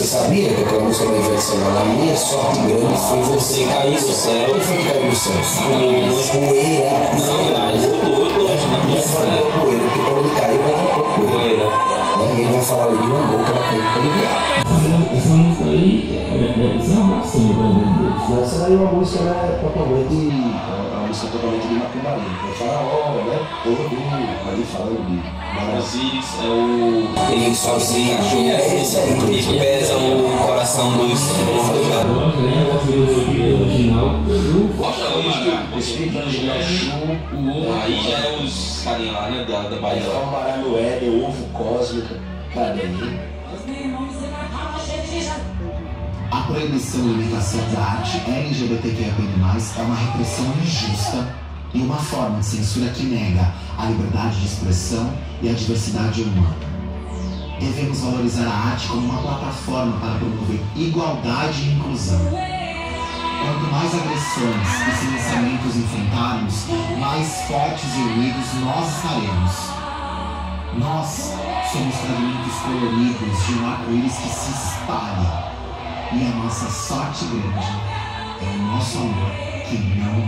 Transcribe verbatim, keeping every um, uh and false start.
sabia que aquela música da Ivete Sangalo, a minha sorte grande foi você cair do céu. Quem foi que caiu do céu? Poeira. Não, mas eu tô, eu tô. Não falei poeira, porque quando ele caiu, vai dar poeira. Ele vai falar ali de uma boca, ela caiu para ligar. Essa música aí, essa é uma máxima pra mim. Essa daí é uma música, né, totalmente, uma música totalmente de Macumbarim. Ele fala, ó, né, todo ali falando de... Osiris é o... Ele sozinho, é esse aí, que pesa o coração dos... A filosofia original Gosta do espírito original, aí já é os carinha lá, né, da, da Bahia. É o Baralho Éden, Ovo Cósmico, cadê aí? A proibição e limitação da arte L G B T Q I A P mais, é uma repressão injusta e uma forma de censura que nega a liberdade de expressão e a diversidade humana. Devemos valorizar a arte como uma plataforma para promover igualdade e inclusão. Quanto mais agressões e silenciamentos enfrentarmos, mais fortes e unidos nós estaremos. Nós somos fragmentos coloridos de um arco-íris que se espalha. E a nossa sorte grande é o nosso amor que não